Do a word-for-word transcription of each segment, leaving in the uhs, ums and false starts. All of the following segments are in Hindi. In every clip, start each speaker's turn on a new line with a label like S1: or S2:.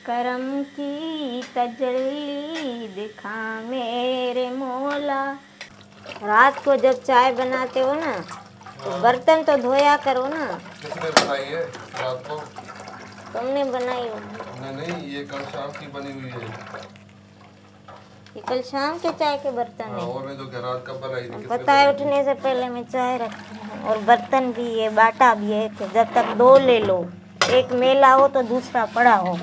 S1: करम की तजल्ली दिखा मेरे मौला। रात को जब चाय बनाते हो ना तो बर्तन तो धोया करो ना।
S2: किसने बनाई है रात को?
S1: तुमने बनाई होगी।
S2: नहीं नहीं, ये कल शाम की बनी हुई है।
S1: ये कल शाम के चाय के बर्तन है।
S2: और नहीं तो क्या, रात कब बनाई थी?
S1: पता है, उठने से पहले मैं चाय रखती हूँ और बर्तन भी ये बाटा भी है कि जब तक दो ले लो, एक मेला हो तो दूसरा पड़ा हो।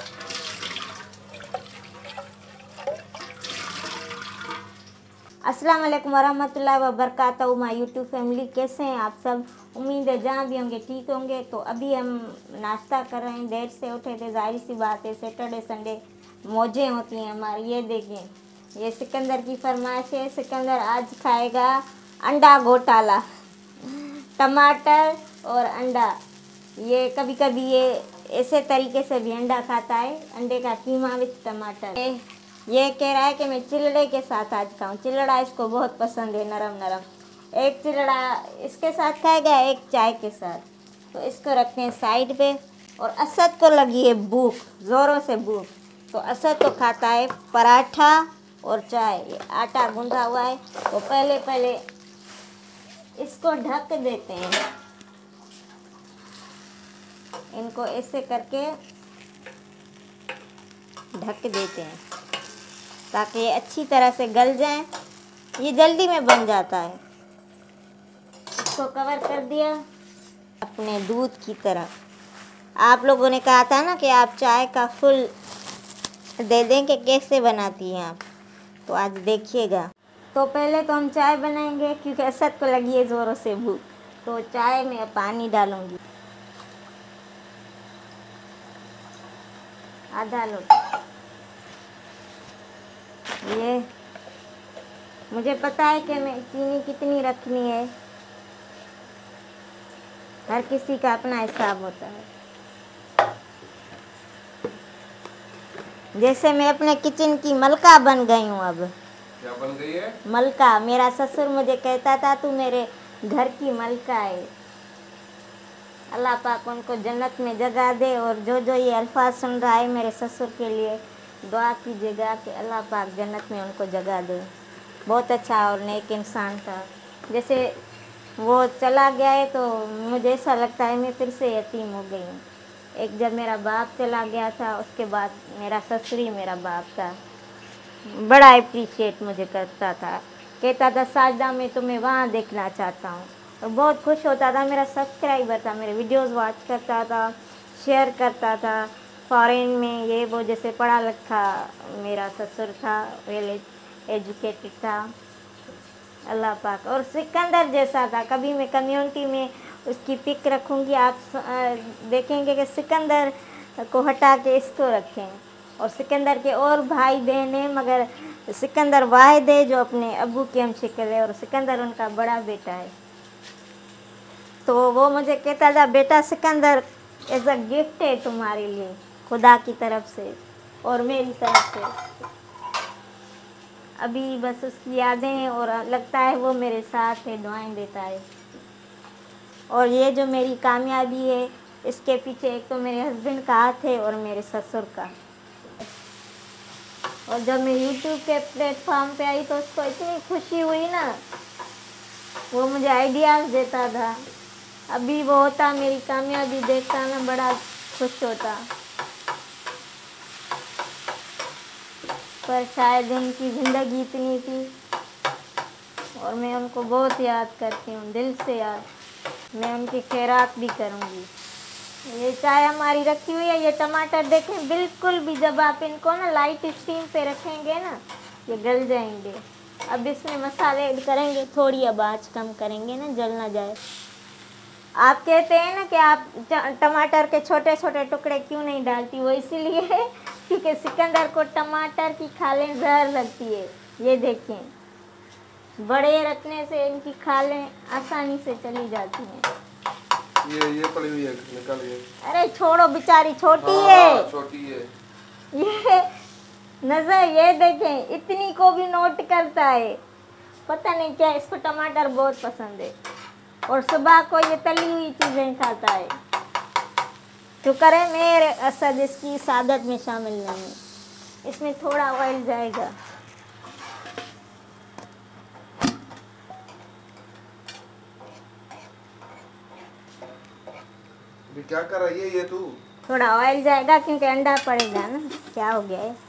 S1: अस्सलाम वालेकुम वरहमतुल्लाहि वबरकातुहू। माय यूट्यूब फैमिली, कैसे हैं आप सब? उम्मीद है जहाँ भी होंगे ठीक होंगे। तो अभी हम नाश्ता कर रहे हैं, देर से उठे थे, जाहिर सी बात है, सैटरडे संडे मौजें होती हैं हमारी। ये देखें, ये सिकंदर की फरमाइश है। सिकंदर आज खाएगा अंडा घोटाला, टमाटर और अंडा। ये कभी कभी ये ऐसे तरीके से भी अंडा खाता है, अंडे का कीमा विद टमाटर। ये, ये कह रहा है कि मैं चिलड़े के साथ आज खाऊं। चिलड़ा इसको बहुत पसंद है, नरम नरम। एक चिलड़ा इसके साथ खाएगा, एक चाय के साथ। तो इसको रखते हैं साइड पे। और असद को लगी है भूख, ज़ोरों से भूख। तो असद तो खाता है पराठा और चाय। ये आटा गूंधा हुआ है, तो पहले पहले इसको ढक देते हैं। इनको ऐसे करके ढक देते हैं ताकि ये अच्छी तरह से गल जाएं। ये जल्दी में बन जाता है। इसको कवर कर दिया अपने दूध की तरह। आप लोगों ने कहा था ना कि आप चाय का फुल दे दें कि कैसे बनाती हैं आप, तो आज देखिएगा। तो पहले तो हम चाय बनाएंगे क्योंकि असद को लगी है ज़ोरों से भूख। तो चाय में पानी डालूंगी, आधा लोटा। ये मुझे पता है कि मैं चीनी कितनी रखनी है, हर किसी का अपना हिसाब होता है। जैसे मैं अपने किचन की मलका बन गई हूँ। अब
S2: क्या बन गई है? मलका।
S1: मेरा ससुर मुझे कहता था तू मेरे घर की मलका है। अल्लाह पाक उनको जन्नत में जगह दे। और जो जो ये अल्फाज सुन रहा है मेरे ससुर के लिए दुआ कीजिएगा कि अल्लाह पाक जन्नत में उनको जगह दे। बहुत अच्छा और नेक इंसान था। जैसे वो चला गया है तो मुझे ऐसा लगता है मैं फिर से यतीम हो गई हूँ। एक जब मेरा बाप चला गया था, उसके बाद मेरा ससुर ही मेरा बाप था। बड़ा अप्रिशिएट मुझे करता था, कहता था साजदा मैं तुम्हें वहाँ देखना चाहता हूँ। और बहुत खुश होता था। मेरा सब्सक्राइबर था, मेरे वीडियोस वॉच करता था, शेयर करता था। फॉरेन में ये वो, जैसे पढ़ा लिखा मेरा ससुर था, वेल एजुकेटेड था, अल्लाह पाक। और सिकंदर जैसा था। कभी मैं कम्युनिटी में उसकी पिक रखूँगी, आप देखेंगे कि सिकंदर को हटा के इसको रखें। और सिकंदर के और भाई बहन हैं, मगर सिकंदर वाहिद है जो अपने अब्बू की हम शक्ल है, और सिकंदर उनका बड़ा बेटा है। तो वो मुझे कहता था बेटा सिकंदर एज अ गिफ्ट है तुम्हारे लिए, खुदा की तरफ से और मेरी तरफ से। अभी बस उसकी यादें हैं और लगता है वो मेरे साथ है, दुआएं देता है। और ये जो मेरी कामयाबी है, इसके पीछे एक तो मेरे हस्बैंड का हाथ है और मेरे ससुर का। और जब मैं यूट्यूब के प्लेटफॉर्म पे आई तो उसको इतनी खुशी हुई ना, वो मुझे आइडियाज़ देता था। अभी वो होता, मेरी कामयाबी देखता ना, बड़ा खुश होता। पर शायद उनकी ज़िंदगी इतनी थी और मैं उनको बहुत याद करती हूँ, दिल से याद। मैं उनकी खैरात भी करूँगी। ये चाय हमारी रखी हुई है। ये टमाटर देखें, बिल्कुल भी जब आप इनको ना लाइट स्टीम पे रखेंगे ना, ये गल जाएंगे। अब इसमें मसाले ऐड करेंगे, थोड़ी अब आँच कम करेंगे ना, जल ना जाए। आप कहते हैं ना कि आप टमाटर के छोटे छोटे टुकड़े क्यों नहीं डालती, वो इसीलिए है क्योंकि सिकंदर को टमाटर की खालें जहर लगती है। ये देखें, बड़े रखने से इनकी खालें आसानी से चली जाती हैं।
S2: ये ये पड़ी हुई है, निकल ये।
S1: अरे छोड़ो, बेचारी छोटी
S2: हाँ,
S1: है,
S2: छोटी है।
S1: ये नजर, ये देखें, इतनी को भी नोट करता है। पता नहीं क्या, इसको टमाटर बहुत पसंद है और सुबह को ये तली हुई चीज़ें खाता है। शुक्र है मेरे असद इसकी सादत में शामिल नहीं है। इसमें थोड़ा ऑयल जाएगा।
S2: अभी क्या कर रही है ये तू?
S1: थोड़ा ऑयल जाएगा क्योंकि अंडा पड़ेगा ना। क्या हो गया है?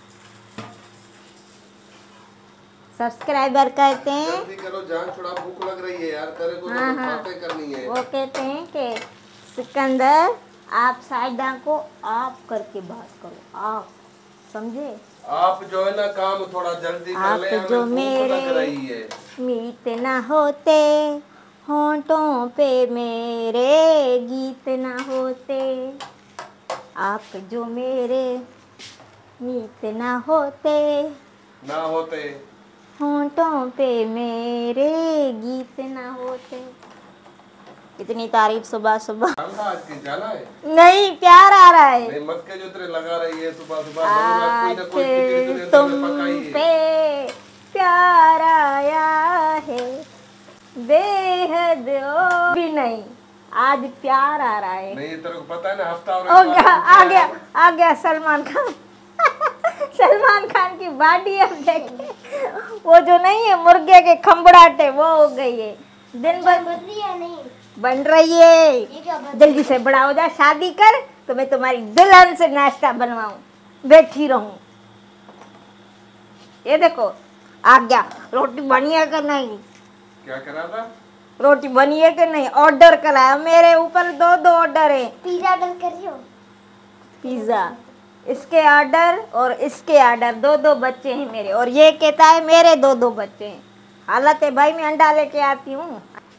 S1: सब्सक्राइबर कहते हैं,
S2: जल्दी करो, जान छुड़ा, भूख लग रही है यार, तेरे को
S1: हाँ
S2: तो
S1: हाँ,
S2: बातें करनी है।
S1: वो कहते हैं कि सिकंदर आप साइडा को आप करके बात करो, आप समझे?
S2: आप जो है ना काम थोड़ा जल्दी कर
S1: आप
S2: ले, हमें
S1: जो
S2: भूख
S1: मेरे
S2: लग रही है।
S1: मीत ना होते, होंठों पे मेरे गीत ना होते, आप जो मेरे मीत ना होते,
S2: ना होते,
S1: होंठों पे मेरे गीत ना होते। इतनी तारीफ सुबह सुबह।
S2: आज की जाना है?
S1: नहीं, प्यार आ रहा है।
S2: नहीं, मत के जो तेरे लगा रही है सुबह सुबह, कोई ना कोई खिचड़ी तूने
S1: तुम
S2: अंदर में पकाई है।
S1: पे प्यार आया है बेहद, ओ भी नहीं, आज प्यार आ रहा है।
S2: नहीं, तेरे को पता है ना, हफ्ता और
S1: ओ गया, आ गया आ गया सलमान खान। सलमान खान की बॉडी अब देखिए, वो जो नहीं है मुर्गे के खंबड़ाटे, वो हो गई है। दिन भर
S3: बन रही है नहीं
S1: बन रही है।
S3: ये क्या बन
S1: जल्दी से बड़ा हो जा, शादी कर तो मैं तुम्हारी दुल्हन से नाश्ता बनवाऊं, बैठी रहूं। ये देखो आ गया। रोटी बनी है कि नहीं?
S2: क्या करा था?
S1: रोटी बनी है कि नहीं? ऑर्डर कराया, मेरे ऊपर दो दो ऑर्डर है।
S3: पिज्जा ऑर्डर कर रही हो?
S1: पिज्जा, इसके ऑर्डर और इसके ऑर्डर, दो दो बच्चे हैं मेरे, और ये कहता है मेरे दो दो बच्चे हैं। हालत है भाई, मैं अंडा लेके आती हूँ।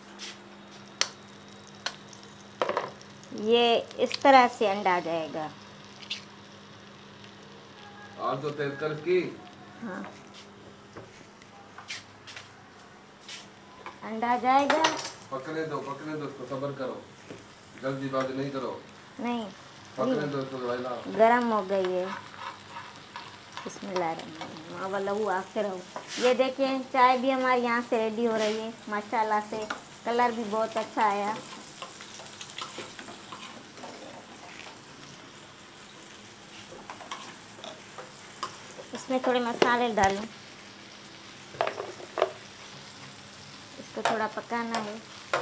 S1: ये इस तरह से अंडा जाएगा।
S2: आज तो तेरे तरफ की
S1: हाँ, अंडा जाएगा।
S2: पकने दो, पकने दो, उसको सब्र करो, जल्दीबाजी नहीं करो।
S1: नहीं,
S2: पकने दो उसको भाई ना।
S1: गरम हो गई है। बिस्मिल्लाह वाला हुआ आखिर हो। ये देखिए चाय भी हमारे यहाँ से रेडी हो रही है माशाल्लाह से। कलर भी बहुत अच्छा आया। इसमें थोड़े मसाले डालूं, इसको थोड़ा पकाना है।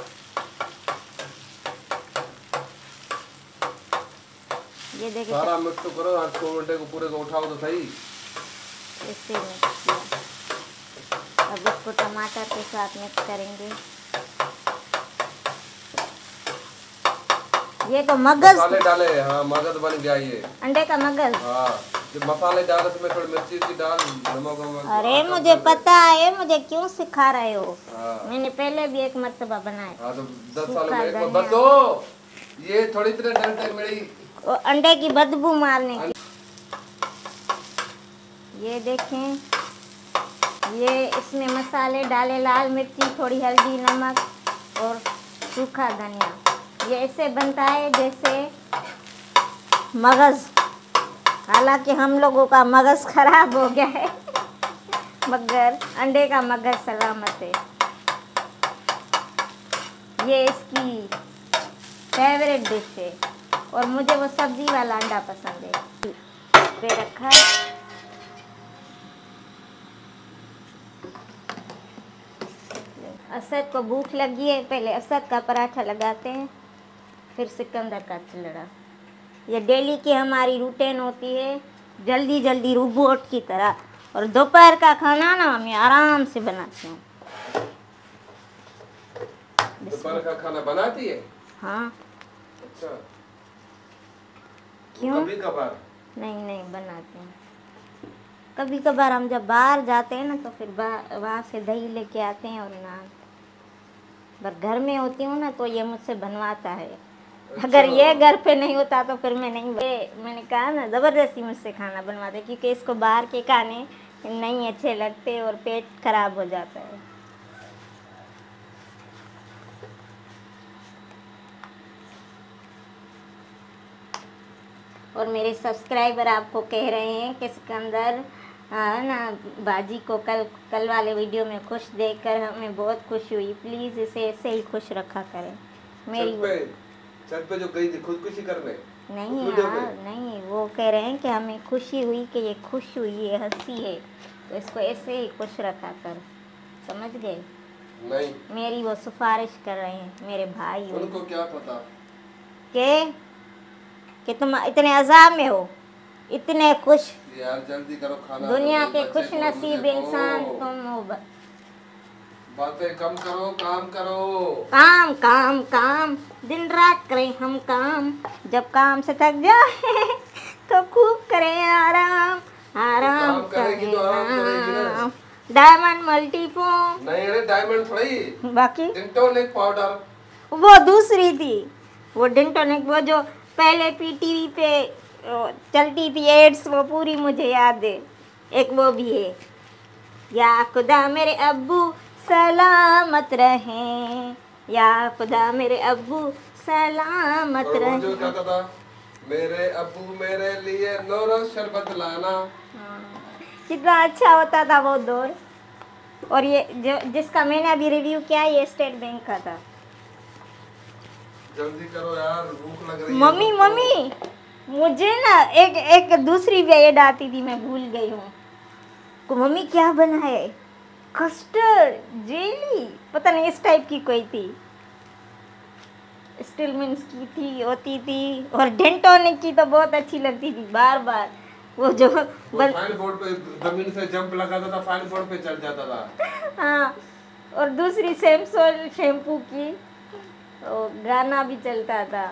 S1: ये देखिए
S2: सारा मिक्स तो करो, आज दो घंटे को पूरे को उठाओ तो सही।
S1: इससे मिक्स किया। अब इसको टमाटर के साथ मिक्स करेंगे। ये तो मगज
S2: मसाले डाले, हाँ मगज बन गया ये,
S1: अंडे का मगज।
S2: हाँ जब मसाले डाल उसमें थोड़ी मिर्ची की डाल, नमक वमक।
S1: अरे मुझे पता है, मुझे क्यों सिखा रहे हो?
S2: हाँ।
S1: मैंने पहले भी एक मर्तबा बनाया।
S2: हाँ तो दस साल
S1: सूखा
S2: में एक बार
S1: धनिया।
S2: बस हो, ये थोड़ी तरह डलते मेरी।
S1: और अंडे की बदबू मारने की। ये देखें, ये इसमें मसाले डाले, लाल मिर्ची, थोड़ी हल्दी, नमक और सूखा धनिया। ये ऐसे बनता है जैसे मगज। हालांकि हम लोगों का मगज खराब हो गया है, मगर अंडे का मगज सलामत है। ये इसकी फेवरेट डिश है, और मुझे वो सब्जी वाला अंडा पसंद है। पे रखा है। असद को भूख लगी है, पहले असद का पराठा लगाते हैं, फिर सिकंदर का चिलड़ा। ये डेली की हमारी रूटीन होती है, जल्दी जल्दी रोबोट की तरह। और दोपहर का खाना ना मैं आराम से बनाती हूँ।
S2: दोपहर का खाना बनाती है?
S1: हाँ।
S2: अच्छा,
S1: क्यों?
S2: कभी कभार?
S1: नहीं नहीं बनाती हूँ कभी कभार। हम जब बाहर जाते हैं ना तो फिर वहाँ से दही लेके आते हैं और नान। पर घर में होती हूँ ना तो ये मुझसे बनवाता है। अगर ये घर पे नहीं होता तो फिर मैं नहीं। मैंने कहा ना, ज़बरदस्ती मुझसे खाना बनवाते, क्योंकि इसको बाहर के खाने नहीं अच्छे लगते और पेट खराब हो जाता है। और मेरे सब्सक्राइबर आपको कह रहे हैं कि सिकंदर ना बाजी को कल कल वाले वीडियो में खुश देखकर हमें बहुत खुश हुई। प्लीज़ इसे ऐसे ही खुश रखा करें। मेरी
S2: छत पे जो गई थी खुदकुशी करने।
S1: नहीं
S2: उस वीडियो
S1: यार,
S2: में।
S1: नहीं, वो कह रहे हैं कि हमें खुशी हुई कि ये खुश हुई, ये हंसी है, तो इसको ऐसे ही खुश रखा कर। समझ गए?
S2: नहीं,
S1: मेरी वो सिफारिश कर रहे हैं मेरे भाई वो
S2: उनको क्या पता।
S1: के कि तुम इतने अजाब में हो, इतने खुश,
S2: यार जल्दी करो खाना।
S1: दुनिया
S2: तो
S1: के
S2: बच्चे
S1: खुश
S2: को
S1: नसीब
S2: मुझे
S1: इंसान
S2: को।
S1: तुम हो। ब-
S2: बातें कम करो, काम करो।
S1: काम काम काम, दिन रात करें हम काम, जब काम से थक जाए तो खूब करें आराम, आराम
S2: काम करेगी तो आराम करेगी ना।
S1: Diamond multifoam.
S2: नहीं अरे डायमंड थोड़ी,
S1: बाकी
S2: टिंटोनिक पाउडर।
S1: वो दूसरी थी, वो डिंटोनिक, वो जो पहले पीटीवी पे अ, चलती थी एड्स, वो पूरी मुझे याद है। एक वो भी है, या खुदा मेरे अब्बू सलामत रहें, या खुदा मेरे अब्बू सलामत
S2: और वो जो
S1: रहें।
S2: कहता था, मेरे अब्बू मेरे लिए नोरो शरबत लाना।
S1: हाँ, कितना अच्छा होता था वो दौर। और ये जो जिसका मैंने अभी रिव्यू किया, ये स्टेट बैंक का था।
S2: जल्दी करो यार, भूख लग रही है
S1: मम्मी
S2: सबको।
S1: मम्मी, मुझे ना एक एक दूसरी भी ऐड आती थी, मैं भूल गई हूँ। को मम्मी क्या बना है, कस्टर्ड जेली, पता नहीं इस टाइप की कोई थी, स्टिलमिंस की थी, होती थी। और डेंटोनिक की तो बहुत अच्छी लगती थी, बार बार वो जो
S2: वो
S1: बन...
S2: फाइन बोर्ड पे जमीन से जंप लगाता था, फाइन बोर्ड पे चढ़ जाता था।
S1: हाँ, और दूसरी सैमसोल शैम्पू की, वो गाना भी चलता था।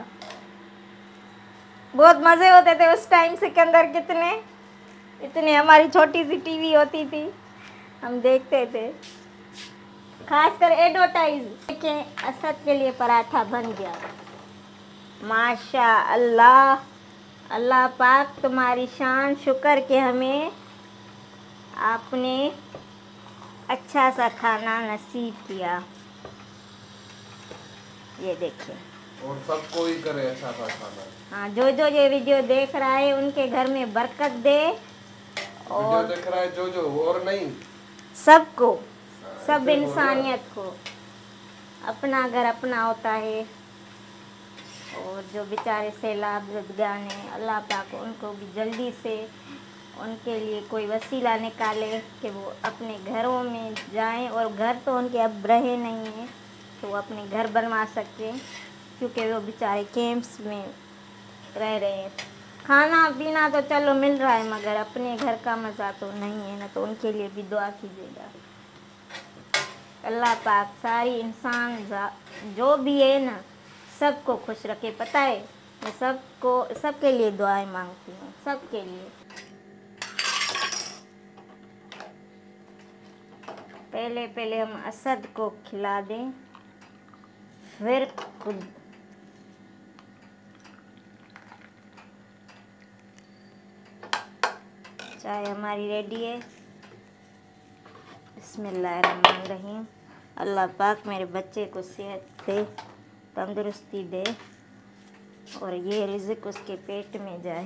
S1: बहुत मज़े होते थे उस टाइम। सिकंदर कितने इतने, हमारी छोटी सी टीवी होती थी, हम देखते थे, खासकर एडवर्टाइज। देखें, असद के लिए पराठा बन गया, माशा अल्लाह। अल्लाह पाक तुम्हारी शान शुक्र के हमें आपने अच्छा सा खाना नसीब किया। ये देखिए,
S2: और सबको ही करे अच्छा सा खाना।
S1: हाँ, जो जो ये वीडियो देख रहा है उनके घर में बरकत दे,
S2: वीडियो
S1: और
S2: देख रहा है जो जो, और नहीं
S1: सबको, सब
S2: ऐसे बोल रहा है।
S1: इंसानियत को। अपना घर अपना होता है, और जो बेचारे सैलाब ज़दगान हैं, अल्लाह पाक उनको भी जल्दी से उनके लिए कोई वसीला निकाले कि वो अपने घरों में जाएं, और घर तो उनके अब रहे नहीं हैं, तो वो अपने घर बनवा सकें, क्योंकि वो बेचारे कैंप्स में रह रहे हैं। खाना पीना तो चलो मिल रहा है, मगर अपने घर का मज़ा तो नहीं है ना, तो उनके लिए भी दुआ कीजिएगा। अल्लाह पाक सारी इंसान जो भी है ना, सबको खुश रखे। पता है, मैं सबको, सबके लिए दुआएं मांगती हूँ, सबके लिए। पहले पहले हम असद को खिला दें, फिर खुद। चाय हमारी रेडी है। बिस्मिल्लाहिर्रहमानिर्रहीम। अल्लाह पाक मेरे बच्चे को सेहत दे, तंदुरुस्ती दे, और ये रिज़्क उसके पेट में जाए।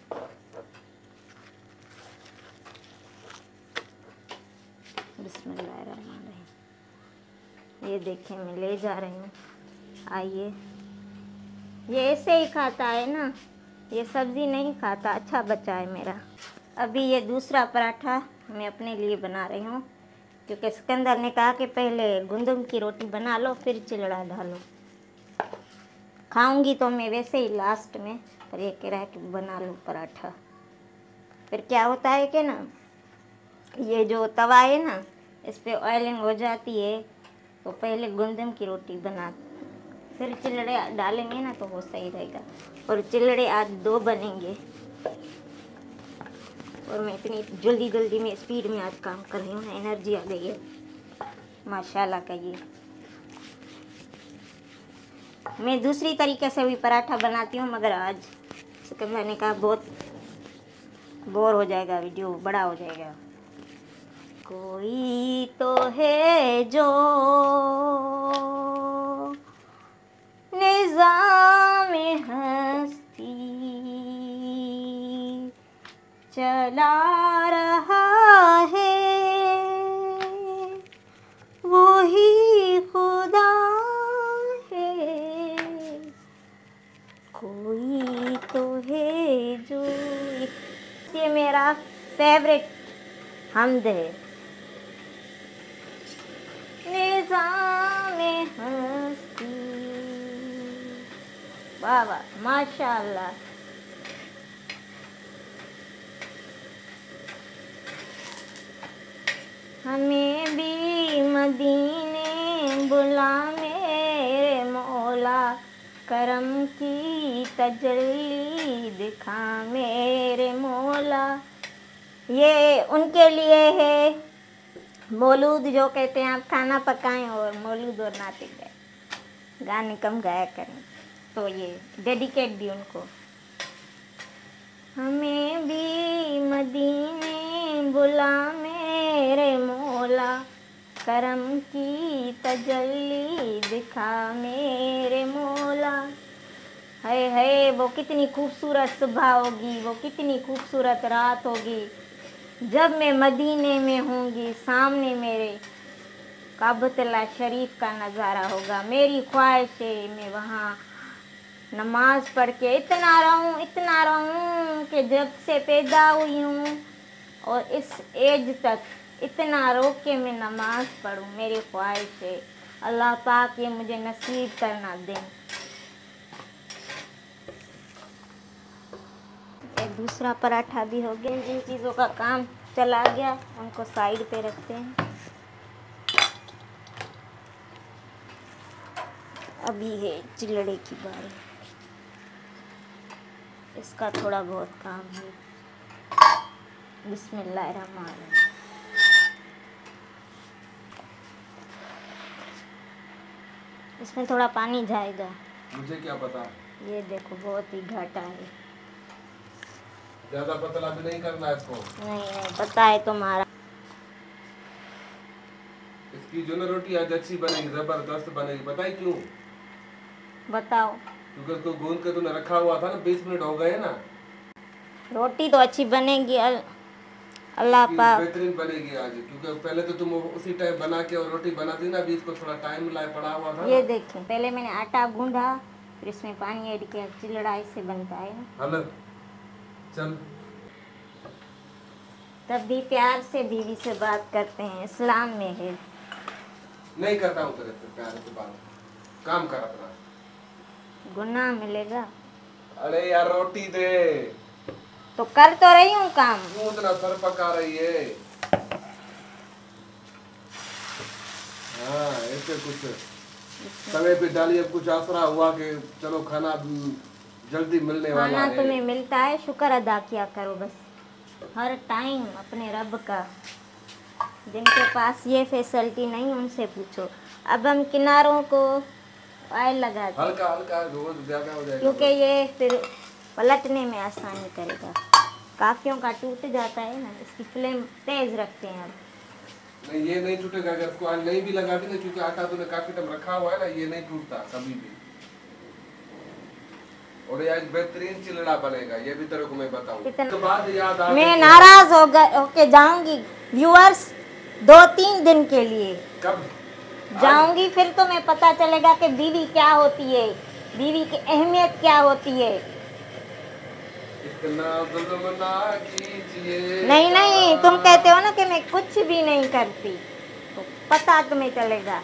S1: बिस्मिल्लाहिर्रहमानिर्रहीम। ये देखें, मैं ले जा रही हूँ, आइए। ये ऐसे ही खाता है ना, ये सब्ज़ी नहीं खाता। अच्छा बच्चा है मेरा। अभी ये दूसरा पराठा मैं अपने लिए बना रही हूँ, क्योंकि सिकंदर ने कहा कि पहले गंदम की रोटी बना लो, फिर चिलड़ा डालो। खाऊंगी तो मैं वैसे ही लास्ट में, पर ये कह रहा है कि बना लो पराठा। फिर क्या होता है कि ना, ये जो तवा है ना, इस पर ऑयलिंग हो जाती है, तो पहले गंदम की रोटी बना, फिर चिलड़े डालेंगे ना, तो वो सही रहेगा। और चिलड़े आज दो बनेंगे, और मैं इतनी जल्दी जल्दी में स्पीड में आज काम कर रही हूँ ना, एनर्जी आ गई है माशाल्लाह का। ये मैं दूसरी तरीके से भी पराठा बनाती हूँ, मगर आज सिकंदर ने कहा बहुत बोर हो जाएगा, वीडियो बड़ा हो जाएगा। कोई तो है जो निज़ाम हस्ती चला रहा है, वो ही खुदा है, कोई तो है जो, ये मेरा फेवरेट हमद है। निज़ामे हस्ती, वाह वाह माशाअल्लाह। हमें भी मदीने बुला मेरे मौला, करम की तजल्ली दिखा मेरे मौला। ये उनके लिए है मौलूद, जो कहते हैं आप खाना पकाएं और मौलूद और नाते गाए, गाने कम गाया करें, तो ये डेडिकेट भी उनको। हमें भी मदीने बुला मेरे मौला, करम की तजल्ली दिखा मेरे मौला। है है वो कितनी खूबसूरत सुबह होगी, वो कितनी खूबसूरत रात होगी जब मैं मदीने में होंगी, सामने मेरे काबतुल्लाह शरीफ का नज़ारा होगा। मेरी ख्वाहिश है मैं वहाँ नमाज पढ़ के इतना रहूं इतना रहूं कि जब से पैदा हुई हूँ और इस एज तक इतना रोक के मैं नमाज पढ़ूं। मेरी ख्वाहिश है, अल्लाह पाक ये मुझे नसीब करना दें। एक दूसरा पराठा भी हो गया। जिन चीज़ों का काम चला गया उनको साइड पे रखते हैं। अभी है चिलड़े की बारी, इसका थोड़ा बहुत काम है। बिस्मिल्लाहिर्रहमानिर्रहीम। इसमें थोड़ा पानी जाएगा।
S2: मुझे क्या पता।
S1: ये देखो बहुत ही घाटा है।
S2: ज्यादा पतला भी नहीं करना है इसको।
S1: नहीं नहीं पता है तुम्हारा।
S2: इसकी जो ना रोटी आज अच्छी बनेगी, जबरदस्त बनेगी। पता है क्यों?
S1: बताओ।
S2: क्योंकि उसको गूंद के तूने रखा हुआ था ना, बीस मिनट हो गए ना।
S1: रोटी तो अच्छी बनेगी, अल, अल्लाह पाक
S2: बेहतरीन बनेगी आज, क्योंकि पहले तो तुम उसी टाइम बना के और रोटी बनाती ना, अभी इसको थोड़ा टाइम लाए पड़ा हुआ था।
S1: ये देखें, पहले मैंने आटा गूंधा, फिर इसमें पानी ऐड किया, चिलड़ा इससे बनता है ना।
S2: हेलो चल।
S1: तब भी प्यार से बीवी से बात करते हैं, इस्लाम में है।
S2: नहीं करता हूँ तेरे से प्यार से बात, काम कर अपना।
S1: गुनाह मिलेगा।
S2: अरे यार रोटी दे।
S1: तो कर तो रही हूँ काम।
S2: क्यों इतना सर पका रही है? हाँ ऐसे कुछ समय पे डालिए, कुछ आसरा हुआ कि चलो खाना जल्दी मिलने वाला
S1: खाना
S2: है।
S1: तुम्हें मिलता है, शुक्र अदा किया करो बस हर टाइम अपने रब का। जिनके पास ये फैसिलिटी नहीं उनसे पूछो। अब हम किनारों को ऑयल लगाते हैं,
S2: हल्का हल्का रोज ज्यादा हो जाएगा,
S1: क्योंकि ये फिर पलटने में आसानी करेगा। काफियों का टूट जाता है ना, इसकी फ्लेम तेज रखते हैं। अब
S2: नहीं ये नहीं टूटेगा अगर इसको ऑयल नहीं भी लगा दी ना, क्योंकि आटा तूने काफी टाइम रखा हुआ है ना, ये नहीं टूटता कभी भी। और ये आज बेहतरीन चिलड़ा बनेगा, ये भी तेरे को मैं बताऊं। तो बाद याद आ
S1: मैं नाराज हो गए होके जाऊंगी व्यूअर्स दो तीन दिन के लिए।
S2: कब
S1: जाऊंगी फिर तो मैं पता चलेगा कि बीवी क्या होती है, बीवी की अहमियत क्या होती है।
S2: इतना जुल्म ना कीजिए।
S1: नहीं नहीं, तुम कहते हो ना कि मैं कुछ भी नहीं करती, तो पता तुम्हें चलेगा।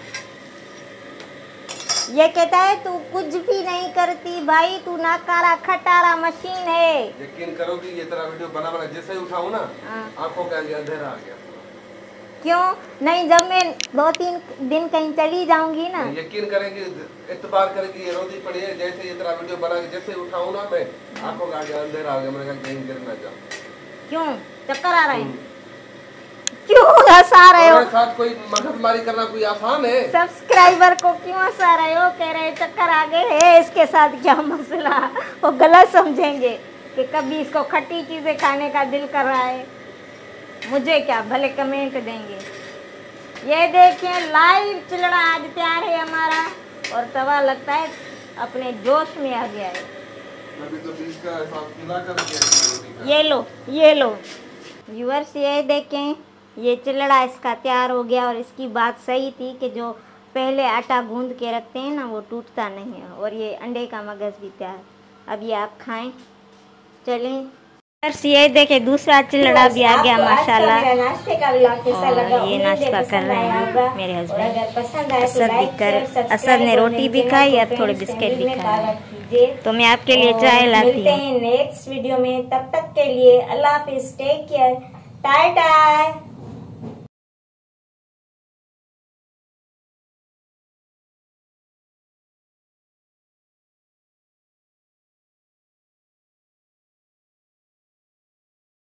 S1: ये कहता है तू कुछ भी नहीं करती भाई, तू नाकारा खटारा मशीन है।
S2: यकीन करोगी ये तेरा वीडियो बना बना जैसे ही उठाऊं ना, आंखों के आगे अंधेरा आ गया।
S1: क्यों नहीं? जब मैं दो तीन दिन कहीं चली जाऊंगी ना,
S2: यकीन करेंगे, इतबार करेंगे, ये रोती पड़ी है। जैसे ये तेरा वीडियो बना के जैसे उठाऊं ना मैं, आंखों के आगे अंधेरा आ गया। मैंने कहा कहीं गिर ना जाऊं।
S1: क्यों चक्कर आ रहे हैं? क्यों हंसा रहे हो?
S2: साथ कोई मगजमारी करना कोई आसान है?
S1: सब्सक्राइबर को क्यों हंसा रहे हो? कह रहे चक्कर आ गए है, इसके साथ क्या मसला? वो गलत समझेंगे कि कभी इसको खट्टी चीजें खाने का दिल कर रहा है। मुझे क्या, भले कमेंट देंगे। ये देखिए लाइव चिलड़ा आज तैयार है हमारा, और तवा लगता है अपने जोश में आ गया है।
S2: अभी तो बीच का हिसाब मिला कर के
S1: ये लो ये लो व्यूअर्स, ये देखें, ये चिलड़ा इसका तैयार हो गया। और इसकी बात सही थी कि जो पहले आटा गूंद के रखते हैं ना, वो टूटता नहीं है। और ये अंडे का मगज भी तैयार। अभी आप खाएं। चलिए ये देखे दूसरा चिल्लड़ा भी आ गया माशाल्लाह।
S3: नाश्ते का व्लॉग कैसा लगा?
S1: ये नाश्ता कर रहे हैं मेरे हस्बैंड। असद भी कर असद ने रोटी भी खाई, अब थोड़े बिस्किट भी खाए, तो मैं आपके लिए चाय लाती हूँ।
S3: मिलते हैं नेक्स्ट वीडियो में, तब तक के लिए अल्लाह हाफिज, टेक केयर, टाटा।